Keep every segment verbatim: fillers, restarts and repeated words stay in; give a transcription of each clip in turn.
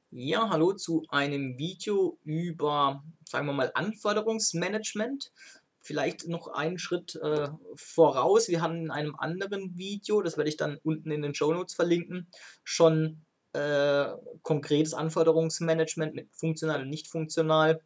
Ja, hallo zu einem Video über, sagen wir mal, Anforderungsmanagement. Vielleicht noch einen Schritt äh, voraus. Wir haben in einem anderen Video, das werde ich dann unten in den Shownotes verlinken, schon äh, konkretes Anforderungsmanagement mit funktional und nicht funktional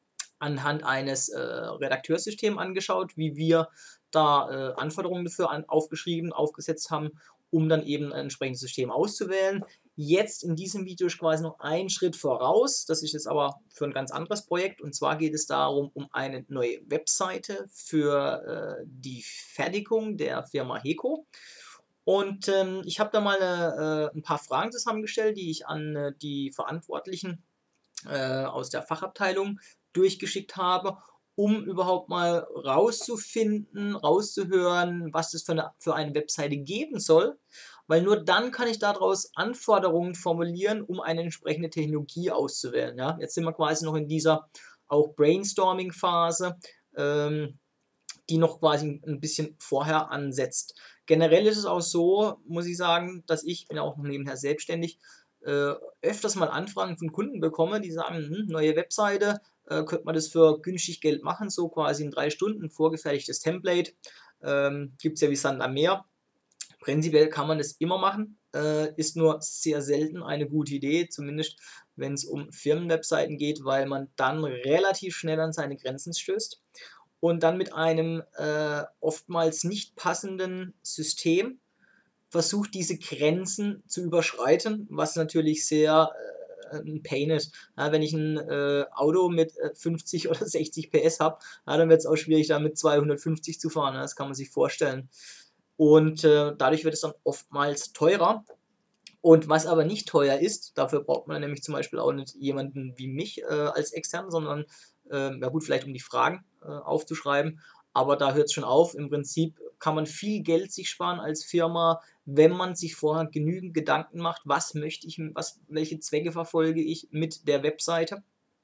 anhand eines äh, Redakteurssystems angeschaut, wie wir da äh, Anforderungen dafür an, aufgeschrieben, aufgesetzt haben, um dann eben ein entsprechendes System auszuwählen. Jetzt in diesem Video ist quasi noch ein Schritt voraus. Das ist jetzt aber für ein ganz anderes Projekt. Und zwar geht es darum, um eine neue Webseite für äh, die Fertigung der Firma Heco. Und ähm, ich habe da mal äh, ein paar Fragen zusammengestellt, die ich an äh, die Verantwortlichen äh, aus der Fachabteilung durchgeschickt habe, um überhaupt mal rauszufinden, rauszuhören, was es für eine, für eine Webseite geben soll, weil nur dann kann ich daraus Anforderungen formulieren, um eine entsprechende Technologie auszuwählen. Ja? Jetzt sind wir quasi noch in dieser auch Brainstorming-Phase, ähm, die noch quasi ein bisschen vorher ansetzt. Generell ist es auch so, muss ich sagen, dass ich, bin auch noch nebenher selbstständig, äh, öfters mal Anfragen von Kunden bekomme, die sagen, hm, neue Webseite, äh, könnte man das für günstig Geld machen, so quasi in drei Stunden, vorgefertigtes Template, ähm, gibt es ja wie Sand am Meer. Prinzipiell kann man das immer machen, äh, ist nur sehr selten eine gute Idee, zumindest wenn es um Firmenwebseiten geht, weil man dann relativ schnell an seine Grenzen stößt und dann mit einem äh, oftmals nicht passenden System versucht, diese Grenzen zu überschreiten, was natürlich sehr äh, ein Pain ist. Ja, wenn ich ein äh, Auto mit äh, fünfzig oder sechzig P S habe, ja, dann wird es auch schwierig, da mit zweihundertfünfzig zu fahren. Ja, das kann man sich vorstellen. Und äh, dadurch wird es dann oftmals teurer. Und was aber nicht teuer ist, dafür braucht man nämlich zum Beispiel auch nicht jemanden wie mich äh, als extern, sondern äh, ja gut, vielleicht um die Fragen äh, aufzuschreiben, aber da hört es schon auf. Im Prinzip kann man viel Geld sich sparen als Firma, wenn man sich vorher genügend Gedanken macht, was möchte ich, was, welche Zwecke verfolge ich mit der Webseite.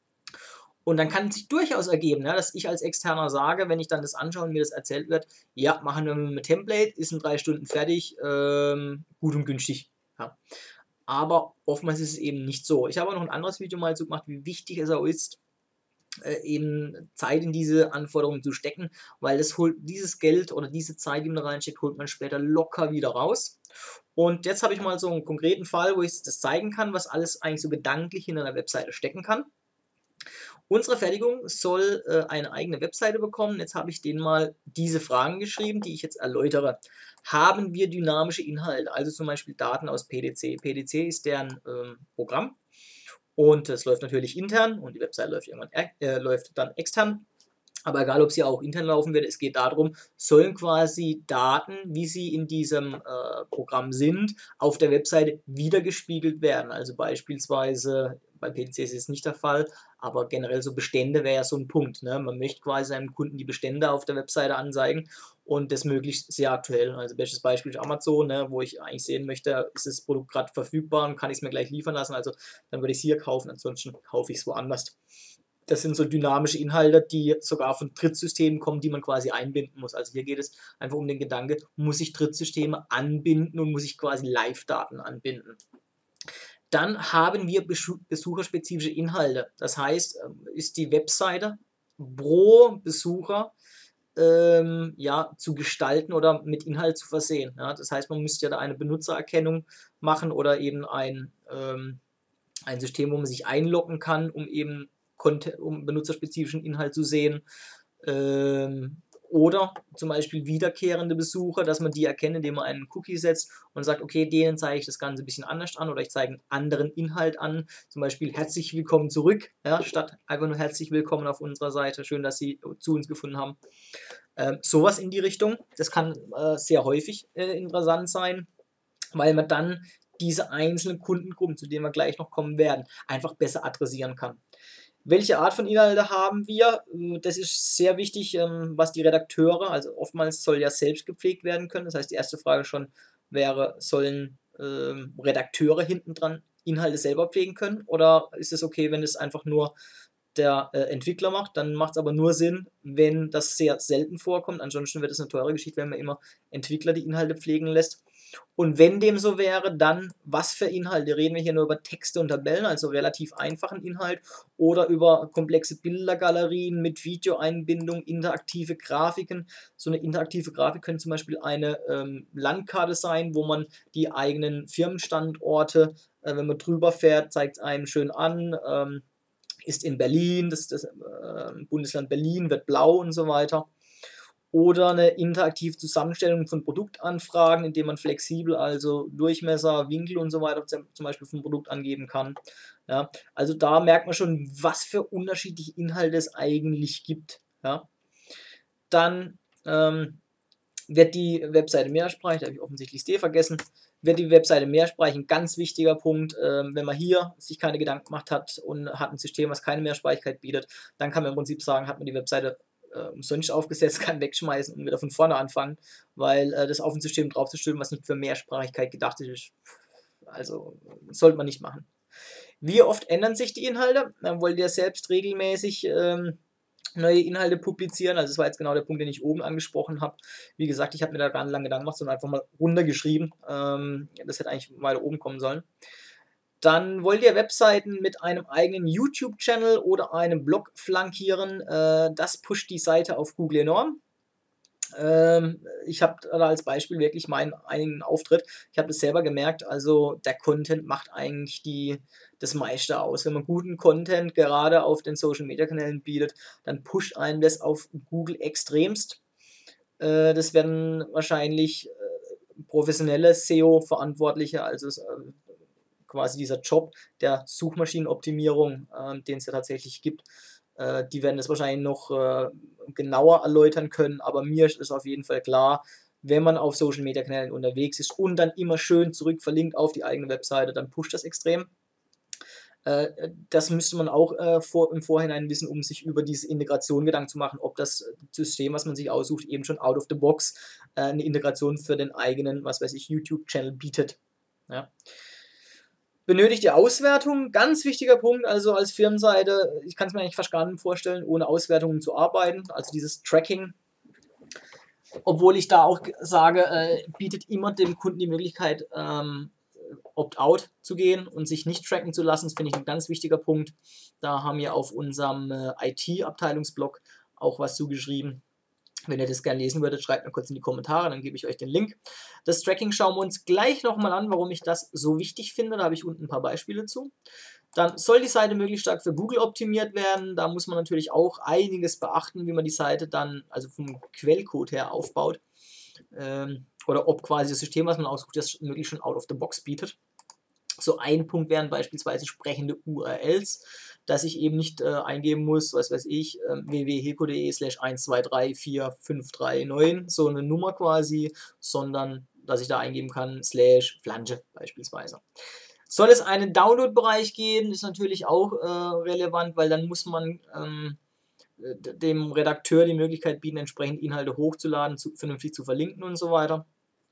Und dann kann es sich durchaus ergeben, ja, dass ich als Externer sage, wenn ich dann das anschaue und mir das erzählt wird, ja, machen wir mit einem Template, ist in drei Stunden fertig, ähm, gut und günstig. Ja. Aber oftmals ist es eben nicht so. Ich habe auch noch ein anderes Video mal so gemacht, wie wichtig es auch ist, äh, eben Zeit in diese Anforderungen zu stecken, weil das holt dieses Geld oder diese Zeit, die man da reinsteckt, holt man später locker wieder raus. Und jetzt habe ich mal so einen konkreten Fall, wo ich das zeigen kann, was alles eigentlich so gedanklich in einer Webseite stecken kann. Unsere Fertigung soll äh, eine eigene Webseite bekommen. Jetzt habe ich denen mal diese Fragen geschrieben, die ich jetzt erläutere. Haben wir dynamische Inhalte, also zum Beispiel Daten aus P D C? P D C ist deren ähm, Programm und es läuft natürlich intern und die Webseite läuft irgendwann äh, läuft dann extern. Aber egal, ob sie auch intern laufen wird, es geht darum, sollen quasi Daten, wie sie in diesem äh, Programm sind, auf der Webseite wiedergespiegelt werden. Also beispielsweise, bei P D C ist es nicht der Fall, aber generell so Bestände wäre ja so ein Punkt. Ne? Man möchte quasi seinem Kunden die Bestände auf der Webseite anzeigen und das möglichst sehr aktuell. Also bestes Beispiel ist Amazon, ne, wo ich eigentlich sehen möchte, ist das Produkt gerade verfügbar und kann ich es mir gleich liefern lassen. Also dann würde ich es hier kaufen, ansonsten kaufe ich es woanders. Das sind so dynamische Inhalte, die sogar von Drittsystemen kommen, die man quasi einbinden muss. Also hier geht es einfach um den Gedanke, muss ich Drittsysteme anbinden und muss ich quasi Live-Daten anbinden. Dann haben wir besucherspezifische Inhalte. Das heißt, ist die Webseite pro Besucher ähm, ja, zu gestalten oder mit Inhalt zu versehen. Ja, das heißt, man müsste ja da eine Benutzererkennung machen oder eben ein, ähm, ein System, wo man sich einloggen kann, um eben um benutzerspezifischen Inhalt zu sehen. Ähm, oder zum Beispiel wiederkehrende Besucher, dass man die erkennt, indem man einen Cookie setzt und sagt, okay, denen zeige ich das Ganze ein bisschen anders an oder ich zeige einen anderen Inhalt an. Zum Beispiel herzlich willkommen zurück, ja, statt einfach nur herzlich willkommen auf unserer Seite. Schön, dass Sie zu uns gefunden haben. Ähm, sowas in die Richtung. Das kann äh, sehr häufig äh, interessant sein, weil man dann diese einzelnen Kundengruppen, zu denen wir gleich noch kommen werden, einfach besser adressieren kann. Welche Art von Inhalte haben wir? Das ist sehr wichtig, was die Redakteure, also oftmals soll ja selbst gepflegt werden können. Das heißt, die erste Frage schon wäre, sollen ähm, Redakteure hinten dran Inhalte selber pflegen können? Oder ist es okay, wenn es einfach nur der äh, Entwickler macht? Dann macht es aber nur Sinn, wenn das sehr selten vorkommt. Ansonsten wird es eine teure Geschichte, wenn man immer Entwickler die Inhalte pflegen lässt. Und wenn dem so wäre, dann was für Inhalte? Reden wir hier nur über Texte und Tabellen, also relativ einfachen Inhalt, oder über komplexe Bildergalerien mit Videoeinbindung, interaktive Grafiken. So eine interaktive Grafik könnte zum Beispiel eine ähm, Landkarte sein, wo man die eigenen Firmenstandorte, äh, wenn man drüber fährt, zeigt es einem schön an. Ähm, ist in Berlin, das, das äh, Bundesland Berlin wird blau und so weiter. Oder eine interaktive Zusammenstellung von Produktanfragen, indem man flexibel also Durchmesser, Winkel und so weiter zum Beispiel vom Produkt angeben kann. Ja, also da merkt man schon, was für unterschiedliche Inhalte es eigentlich gibt. Ja. Dann ähm, wird die Webseite mehrsprachig, da habe ich offensichtlich das D vergessen, wird die Webseite mehrsprachig, ein ganz wichtiger Punkt. Ähm, wenn man hier sich keine Gedanken gemacht hat und hat ein System, was keine Mehrsprachigkeit bietet, dann kann man im Prinzip sagen, hat man die Webseite äh, umsonst aufgesetzt, kann wegschmeißen und wieder von vorne anfangen, weil äh, das auf ein System draufzustülpen, was nicht für Mehrsprachigkeit gedacht ist, also sollte man nicht machen. Wie oft ändern sich die Inhalte? Dann wollt ihr selbst regelmäßig ähm, neue Inhalte publizieren. Also das war jetzt genau der Punkt, den ich oben angesprochen habe. Wie gesagt, ich habe mir da gar nicht lange Gedanken gemacht, sondern einfach mal runtergeschrieben. Ähm, das hätte eigentlich weiter oben kommen sollen. Dann wollt ihr Webseiten mit einem eigenen YouTube-Channel oder einem Blog flankieren. Äh, das pusht die Seite auf Google enorm. Ähm, ich habe da als Beispiel wirklich meinen eigenen Auftritt. Ich habe das selber gemerkt, also der Content macht eigentlich die, das meiste aus. Wenn man guten Content gerade auf den Social Media Kanälen bietet, dann pusht einen das auf Google extremst. Äh, das werden wahrscheinlich äh, professionelle S E O-Verantwortliche, also äh, quasi dieser Job der Suchmaschinenoptimierung, äh, den es ja tatsächlich gibt. Äh, die werden das wahrscheinlich noch äh, genauer erläutern können, aber mir ist auf jeden Fall klar, wenn man auf Social Media Kanälen unterwegs ist und dann immer schön zurück verlinkt auf die eigene Webseite, dann pusht das extrem. Äh, das müsste man auch äh, vor, im Vorhinein wissen, um sich über diese Integration Gedanken zu machen, ob das System, was man sich aussucht, eben schon out of the box äh, eine Integration für den eigenen, was weiß ich, YouTube-Channel bietet. Ja. Benötigt ihr Auswertung? Ganz wichtiger Punkt, also als Firmenseite, ich kann es mir eigentlich fast gar nicht vorstellen, ohne Auswertungen zu arbeiten, also dieses Tracking. Obwohl ich da auch sage, äh, bietet immer dem Kunden die Möglichkeit, ähm, Opt-out zu gehen und sich nicht tracken zu lassen. Das finde ich ein ganz wichtiger Punkt. Da haben wir auf unserem äh, I T-Abteilungsblog auch was zugeschrieben. Wenn ihr das gerne lesen würdet, schreibt mir kurz in die Kommentare, dann gebe ich euch den Link. Das Tracking schauen wir uns gleich nochmal an, warum ich das so wichtig finde. Da habe ich unten ein paar Beispiele zu. Dann soll die Seite möglichst stark für Google optimiert werden. Da muss man natürlich auch einiges beachten, wie man die Seite dann, also vom Quellcode her aufbaut. Ähm, oder ob quasi das System, was man aussucht, das möglichst schon out of the box bietet. So ein Punkt wären beispielsweise sprechende U R Ls, dass ich eben nicht äh, eingeben muss, was weiß ich, äh, w w w punkt heco punkt de slash eins zwei drei vier fünf drei neun, so eine Nummer quasi, sondern dass ich da eingeben kann, slash Flange beispielsweise. Soll es einen Download-Bereich geben, ist natürlich auch äh, relevant, weil dann muss man ähm, dem Redakteur die Möglichkeit bieten, entsprechend Inhalte hochzuladen, zu, vernünftig zu verlinken und so weiter.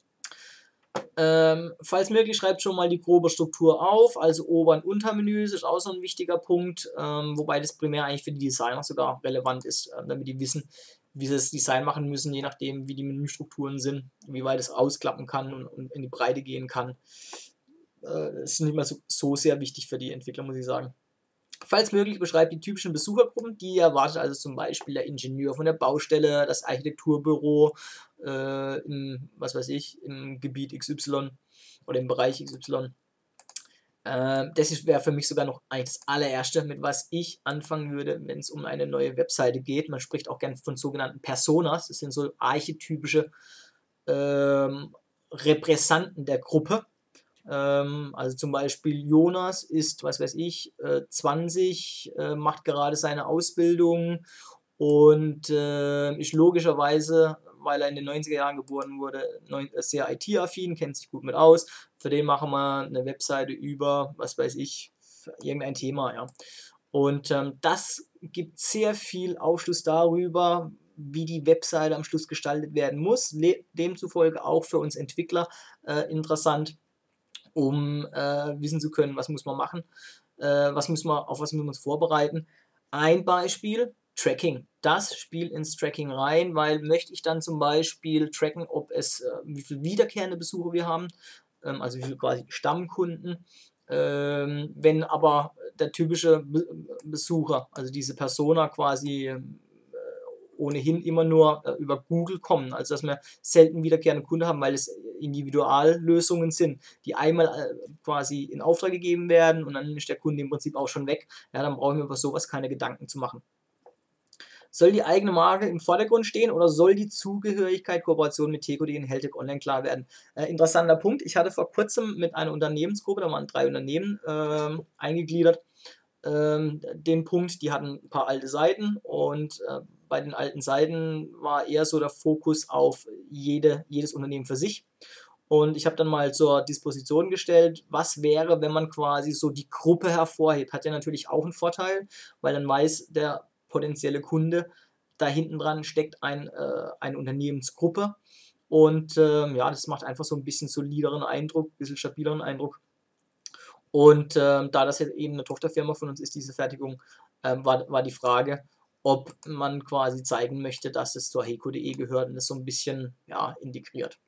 Ähm, falls möglich, schreibt schon mal die grobe Struktur auf, also Ober- und Untermenüs ist auch so ein wichtiger Punkt, ähm, wobei das primär eigentlich für die Designer sogar relevant ist, äh, damit die wissen, wie sie das Design machen müssen, je nachdem, wie die Menüstrukturen sind, wie weit es ausklappen kann und, und in die Breite gehen kann. Äh, ist nicht mehr so, so sehr wichtig für die Entwickler, muss ich sagen. Falls möglich, beschreibt die typischen Besuchergruppen, die erwartet also zum Beispiel der Ingenieur von der Baustelle, das Architekturbüro, äh, im, was weiß ich, im Gebiet X Y oder im Bereich X Y. Äh, das wäre für mich sogar noch eigentlich das allererste, mit was ich anfangen würde, wenn es um eine neue Webseite geht. Man spricht auch gerne von sogenannten Personas, das sind so archetypische ähm, Repräsentanten der Gruppe. Also zum Beispiel Jonas ist, was weiß ich, zwanzig, macht gerade seine Ausbildung und ist logischerweise, weil er in den neunziger Jahren geboren wurde, sehr I T-affin, kennt sich gut mit aus. Für den machen wir eine Webseite über, was weiß ich, irgendein Thema. Ja. Und ähm, das gibt sehr viel Aufschluss darüber, wie die Webseite am Schluss gestaltet werden muss. Demzufolge auch für uns Entwickler äh, interessant, um äh, wissen zu können, was muss man machen, äh, was muss man, auf was müssen wir uns vorbereiten. Ein Beispiel, Tracking. Das spielt ins Tracking rein, weil möchte ich dann zum Beispiel tracken, ob es, äh, wie viele wiederkehrende Besucher wir haben, ähm, also wie viele quasi Stammkunden, ähm, wenn aber der typische Be Besucher, also diese Persona quasi äh, ohnehin immer nur äh, über Google kommen, also dass wir selten wiederkehrende Kunden haben, weil es Individuallösungen sind, die einmal äh, quasi in Auftrag gegeben werden und dann ist der Kunde im Prinzip auch schon weg. Ja, dann brauchen wir über sowas keine Gedanken zu machen. Soll die eigene Marke im Vordergrund stehen oder soll die Zugehörigkeit, Kooperation mit Teco.de und Heltec Online klar werden? Äh, interessanter Punkt. Ich hatte vor kurzem mit einer Unternehmensgruppe, da waren drei Unternehmen ähm, eingegliedert, ähm, den Punkt, die hatten ein paar alte Seiten und äh, bei den alten Seiten war eher so der Fokus auf jede, jedes Unternehmen für sich. Und ich habe dann mal zur Disposition gestellt, was wäre, wenn man quasi so die Gruppe hervorhebt. Hat ja natürlich auch einen Vorteil, weil dann weiß der potenzielle Kunde, da hinten dran steckt ein, äh, eine Unternehmensgruppe. Und ähm, ja, das macht einfach so ein bisschen solideren Eindruck, ein bisschen stabileren Eindruck. Und ähm, da das jetzt eben eine Tochterfirma von uns ist, diese Fertigung, ähm, war, war die Frage, ob man quasi zeigen möchte, dass es zur Heco.de gehört und das so ein bisschen ja, integriert.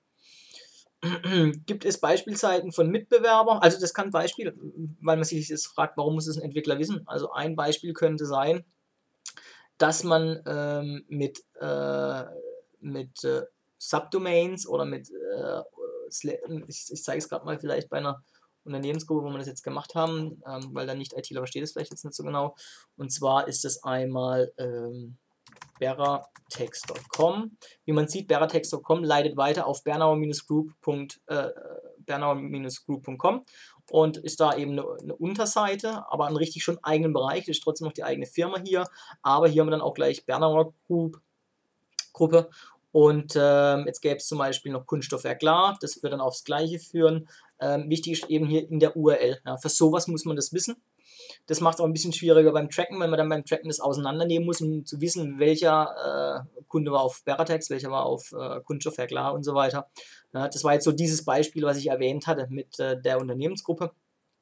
Gibt es Beispielseiten von Mitbewerbern? Also das kann ein Beispiel, weil man sich jetzt fragt, warum muss es ein Entwickler wissen? Also ein Beispiel könnte sein, dass man ähm, mit, äh, mit äh, Subdomains oder mit, äh, ich, ich zeige es gerade mal vielleicht bei einer Unternehmensgruppe, wo wir das jetzt gemacht haben, ähm, weil der Nicht-ITler versteht es vielleicht jetzt nicht so genau. Und zwar ist es einmal ähm, beratex Punkt com. Wie man sieht, beratex Punkt com leitet weiter auf bernauer-group. Äh, bernauer-group Punkt com und ist da eben eine, eine Unterseite, aber ein richtig schon eigenen Bereich. Das ist trotzdem noch die eigene Firma hier, aber hier haben wir dann auch gleich Bernauer Group Gruppe. Und ähm, jetzt gäbe es zum Beispiel noch Kunststoffwerk Klar, das wird dann aufs Gleiche führen. Ähm, wichtig ist eben hier in der U R L. Ja, für sowas muss man das wissen. Das macht es auch ein bisschen schwieriger beim Tracken, weil man dann beim Tracken das auseinandernehmen muss, um zu wissen, welcher äh, Kunde war auf Beratex, welcher war auf äh, Kunststoffwerk Klar und so weiter. Ja, das war jetzt so dieses Beispiel, was ich erwähnt hatte mit äh, der Unternehmensgruppe.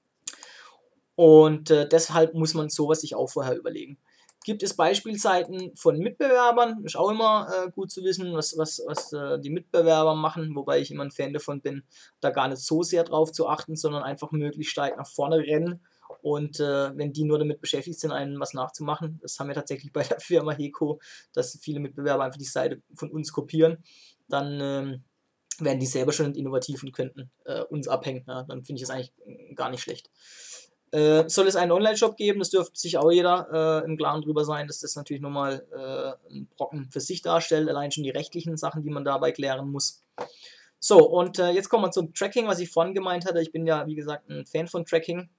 Und äh, deshalb muss man sowas sich auch vorher überlegen. Gibt es Beispielseiten von Mitbewerbern? Ist auch immer äh, gut zu wissen, was, was, was äh, die Mitbewerber machen, wobei ich immer ein Fan davon bin, da gar nicht so sehr drauf zu achten, sondern einfach möglichst stark nach vorne rennen. Und äh, wenn die nur damit beschäftigt sind, einen was nachzumachen, das haben wir tatsächlich bei der Firma Heco, dass viele Mitbewerber einfach die Seite von uns kopieren, dann ähm, werden die selber schon innovativ und könnten äh, uns abhängen. Ja, dann finde ich das eigentlich gar nicht schlecht. Äh, soll es einen Online-Shop geben? Das dürfte sich auch jeder äh, im Klaren drüber sein, dass das natürlich nochmal äh, einen Brocken für sich darstellt, allein schon die rechtlichen Sachen, die man dabei klären muss. So, und äh, jetzt kommen wir zum Tracking, was ich vorhin gemeint hatte. Ich bin ja, wie gesagt, ein Fan von Tracking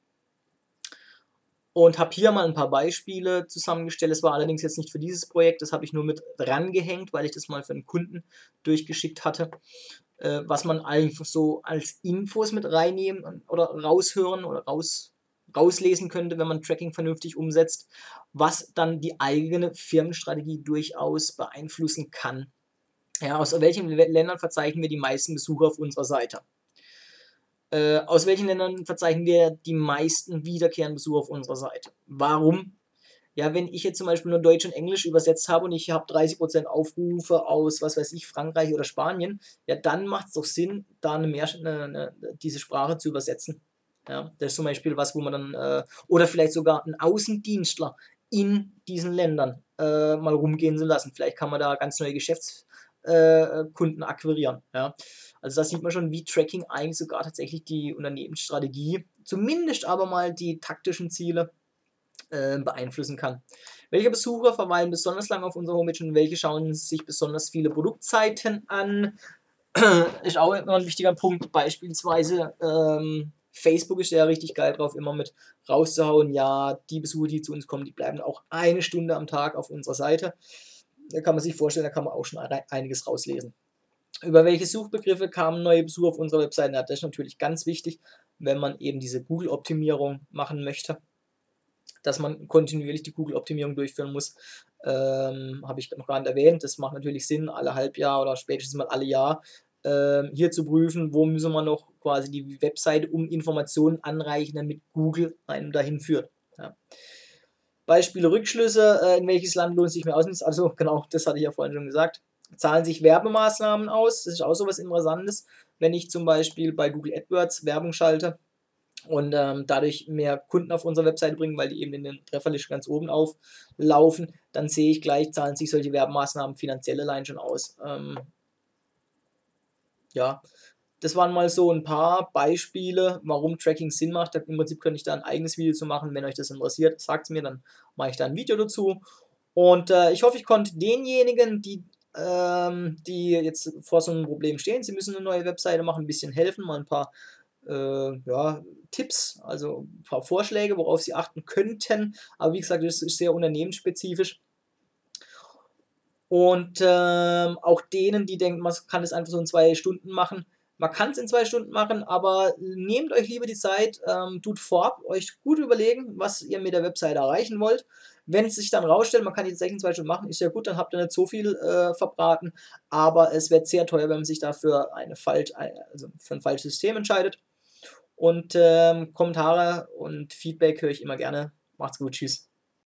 und habe hier mal ein paar Beispiele zusammengestellt. Das war allerdings jetzt nicht für dieses Projekt, das habe ich nur mit rangehängt, weil ich das mal für einen Kunden durchgeschickt hatte, äh, was man einfach so als Infos mit reinnehmen oder raushören oder raus rauslesen könnte, wenn man Tracking vernünftig umsetzt, was dann die eigene Firmenstrategie durchaus beeinflussen kann. Ja, aus welchen Ländern verzeichnen wir die meisten Besucher auf unserer Seite? Äh, aus welchen Ländern verzeichnen wir die meisten wiederkehrenden Besucher auf unserer Seite? Warum? Ja, wenn ich jetzt zum Beispiel nur Deutsch und Englisch übersetzt habe und ich habe dreißig Prozent Aufrufe aus, was weiß ich, Frankreich oder Spanien, ja, dann macht es doch Sinn, da eine mehr, eine, eine, diese Sprache zu übersetzen. Ja, das ist zum Beispiel was, wo man dann, äh, oder vielleicht sogar einen Außendienstler in diesen Ländern äh, mal rumgehen zu lassen. Vielleicht kann man da ganz neue Geschäftskunden äh, akquirieren. Ja. Also da sieht man schon, wie Tracking eigentlich sogar tatsächlich die Unternehmensstrategie, zumindest aber mal die taktischen Ziele äh, beeinflussen kann. Welche Besucher verweilen besonders lange auf unserer Homepage und welche schauen sich besonders viele Produktseiten an? Ist auch immer ein wichtiger Punkt. Beispielsweise ähm, Facebook ist ja richtig geil drauf, immer mit rauszuhauen, ja, die Besucher, die zu uns kommen, die bleiben auch eine Stunde am Tag auf unserer Seite. Da kann man sich vorstellen, da kann man auch schon einiges rauslesen. Über welche Suchbegriffe kamen neue Besucher auf unserer Webseite? Ja, das ist natürlich ganz wichtig, wenn man eben diese Google-Optimierung machen möchte, dass man kontinuierlich die Google-Optimierung durchführen muss. Ähm, habe ich noch gar nicht erwähnt. Das macht natürlich Sinn, alle Halbjahr oder spätestens mal alle Jahr ähm, hier zu prüfen, wo müssen wir noch quasi die Webseite um Informationen anreichen, damit Google einen dahin führt. Ja. Beispiele Rückschlüsse, äh, in welches Land lohnt sich mehr aus? Also genau, das hatte ich ja vorhin schon gesagt. Zahlen sich Werbemaßnahmen aus? Das ist auch so was Interessantes. Wenn ich zum Beispiel bei Google AdWords Werbung schalte und ähm, dadurch mehr Kunden auf unsere Webseite bringen, weil die eben in den Trefferlisten ganz oben auflaufen, dann sehe ich gleich, zahlen sich solche Werbemaßnahmen finanziell allein schon aus. Ähm, ja, das waren mal so ein paar Beispiele, warum Tracking Sinn macht. Im Prinzip könnte ich da ein eigenes Video zu machen. Wenn euch das interessiert, sagt es mir, dann mache ich da ein Video dazu. Und äh, ich hoffe, ich konnte denjenigen, die, ähm, die jetzt vor so einem Problem stehen, sie müssen eine neue Webseite machen, ein bisschen helfen, mal ein paar äh, ja, Tipps, also ein paar Vorschläge, worauf sie achten könnten. Aber wie gesagt, das ist sehr unternehmensspezifisch. Und ähm, auch denen, die denken, man kann das einfach so in zwei Stunden machen. Man kann es in zwei Stunden machen, aber nehmt euch lieber die Zeit, ähm, tut vorab euch gut überlegen, was ihr mit der Webseite erreichen wollt. Wenn es sich dann rausstellt, man kann die tatsächlich in zwei Stunden machen, ist ja gut, dann habt ihr nicht so viel äh, verbraten, aber es wird sehr teuer, wenn man sich dafür eine falsch, also für ein falsches System entscheidet. Und ähm, Kommentare und Feedback höre ich immer gerne. Macht's gut, tschüss.